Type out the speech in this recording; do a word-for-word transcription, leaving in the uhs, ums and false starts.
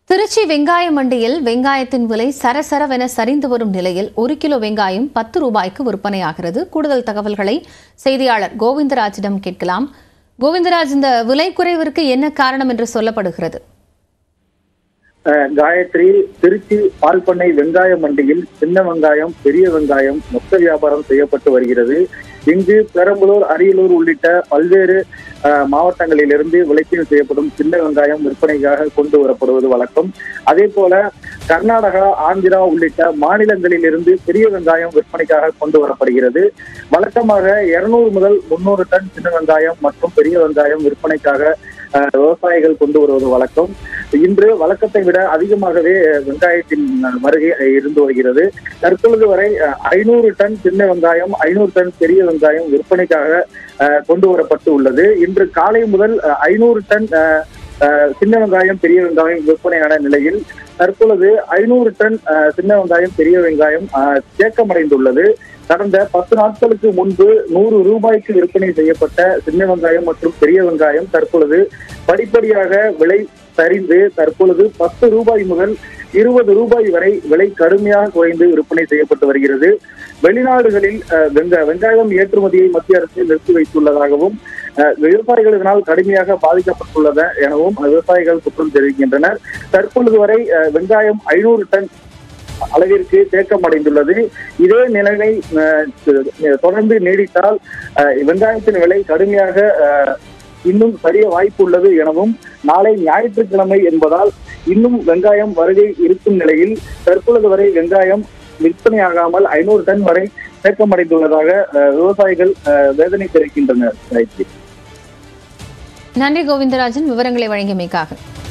திருச்சி வெங்காய மண்டியில் வெங்காயத்தின் விலை சரசரவென சரிந்து வரும் நிலையில் ஒரு கிலோ வெங்காயம் பத்து ரூபாய்க்கு விற்பனையாகிறது. கூடுதல் தகவல்களை செய்தியாளர் கோவிந்தராஜிடம் கேட்கலாம். கோவிந்தராஜ், இந்த விலை குறைவிற்கு என்ன காரணம் என்று சொல்லப்படுகிறது? காயத்ரி, திருச்சி பால் பண்ணை வெங்காய மண்டியில் சின்ன வெங்காயம், பெரிய வெங்காயம் மொத்த வியாபாரம் செய்யப்பட்டு வருகிறது. இங்கு பெரம்பலூர், அரியலூர் உள்ளிட்ட பல்வேறு மாவட்டங்களிலிருந்து விளைச்சல் செய்யப்படும் சின்ன வெங்காயம் விற்பனைக்காக கொண்டு வரப்படுவது வழக்கம். அதே போல கர்நாடகா, ஆந்திரா உள்ளிட்ட மாநிலங்களில் இருந்து பெரிய வெங்காயம் விற்பனைக்காக கொண்டு வரப்படுகிறது. வழக்கமாக இருநூறு முதல் முன்னூறு டன் சின்ன வெங்காயம் மற்றும் பெரிய வெங்காயம் விற்பனைக்காக விவசாயிகள் கொண்டு வருவது வழக்கம். இன்று வழக்கத்தை விட அதிகமாகவே வெங்காயத்தின் வருகை இருந்து வருகிறது. தற்பொழுது வரை ஐநூறு டன் சின்ன வெங்காயம், ஐநூறு டன் பெரிய வெங்காயம் விற்பனைக்காக கொண்டு வரப்பட்டு உள்ளது. இன்று காலை முதல் ஐநூறு டன் சின்ன வெங்காயம், பெரிய வெங்காயம் விற்பனையான நிலையில் தற்பொழுது ஐநூறு டன் சின்ன வெங்காயம், பெரிய வெங்காயம் தேக்கமடைந்துள்ளது. கடந்த பத்து நாட்களுக்கு முன்பு நூறு ரூபாய்க்கு விற்பனை செய்யப்பட்ட சின்ன வெங்காயம் மற்றும் பெரிய வெங்காயம் தற்பொழுது படிப்படியாக விலை சரிந்து தற்பொழுது பத்து ரூபாய் முதல் இருபது ரூபாய் வரை விலை கடுமையாக குறைந்து விற்பனை செய்யப்பட்டு வருகிறது. வெளிநாடுகளில் வெங்க வெங்காயம் ஏற்றுமதியை மத்திய அரசு நிறுத்தி வைத்துள்ளதாகவும் விவசாயிகள் இதனால் கடுமையாக பாதிக்கப்பட்டுள்ளது எனவும் விவசாயிகள் குற்றம் தெரிவிக்கின்றனர். தற்பொழுது வரை வெங்காயம் ஐநூறு டன் அளவிற்கு தேக்கமடைந்துள்ளது. இதே நிலைமை தொடர்ந்து நீடித்தால் வெங்காயத்தின் விலை கடுமையாக இன்னும் சரிய வாய்ப்பு உள்ளது எனவும், நாளை ஞாயிற்றுக்கிழமை என்பதால் இன்னும் வெங்காயம் வருகை இருக்கும் நிலையில் தற்பொழுது வரை வெங்காயம் விற்பனையாகாமல் ஐநூறு டன் வரை தேக்கமடைந்துள்ளதாக விவசாயிகள் வேதனை தெரிவிக்கின்றனர். நன்றி கோவிந்தராஜன், விவரங்களை வழங்கியமைக்காக.